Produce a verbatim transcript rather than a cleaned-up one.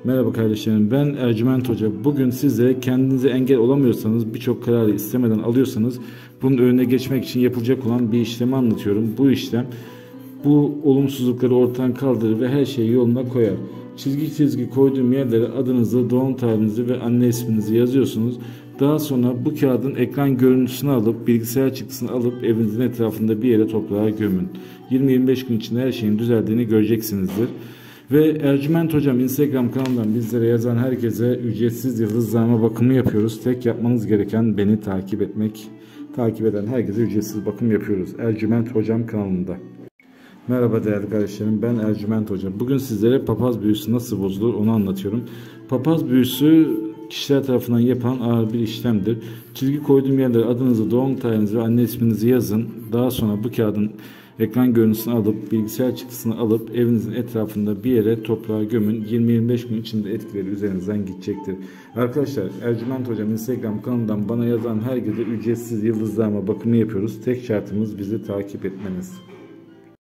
Merhaba kardeşlerim, ben Ercüment Hoca. Bugün size kendinize engel olamıyorsanız, birçok kararı istemeden alıyorsanız bunun önüne geçmek için yapılacak olan bir işlemi anlatıyorum. Bu işlem bu olumsuzlukları ortadan kaldırır ve her şeyi yoluna koyar. Çizgi çizgi koyduğum yerlere adınızı, doğum tarihinizi ve anne isminizi yazıyorsunuz. Daha sonra bu kağıdın ekran görüntüsünü alıp, bilgisayar çıktısını alıp evinizin etrafında bir yere toprağa gömün. yirmi yirmi beş gün içinde her şeyin düzeldiğini göreceksinizdir. Ve Ercüment Hocam Instagram kanalından bizlere yazan herkese ücretsiz yıldızlama bakımı yapıyoruz. Tek yapmanız gereken beni takip etmek. Takip eden herkese ücretsiz bakım yapıyoruz. Ercüment Hocam kanalında. Merhaba değerli kardeşlerim, ben Ercüment Hoca. Bugün sizlere papaz büyüsü nasıl bozulur onu anlatıyorum. Papaz büyüsü kişiler tarafından yapılan ağır bir işlemdir. Çizgi koyduğum yerlere adınızı, doğum tarihinizi ve anne isminizi yazın. Daha sonra bu kağıdın ekran görüntüsünü alıp, bilgisayar çıktısını alıp evinizin etrafında bir yere toprağa gömün. yirmi yirmi beş gün içinde etkileri üzerinizden gidecektir. Arkadaşlar, Ercüment Hocam Instagram kanalından bana yazan herkese ücretsiz yıldızlama bakımı yapıyoruz. Tek şartımız bizi takip etmeniz.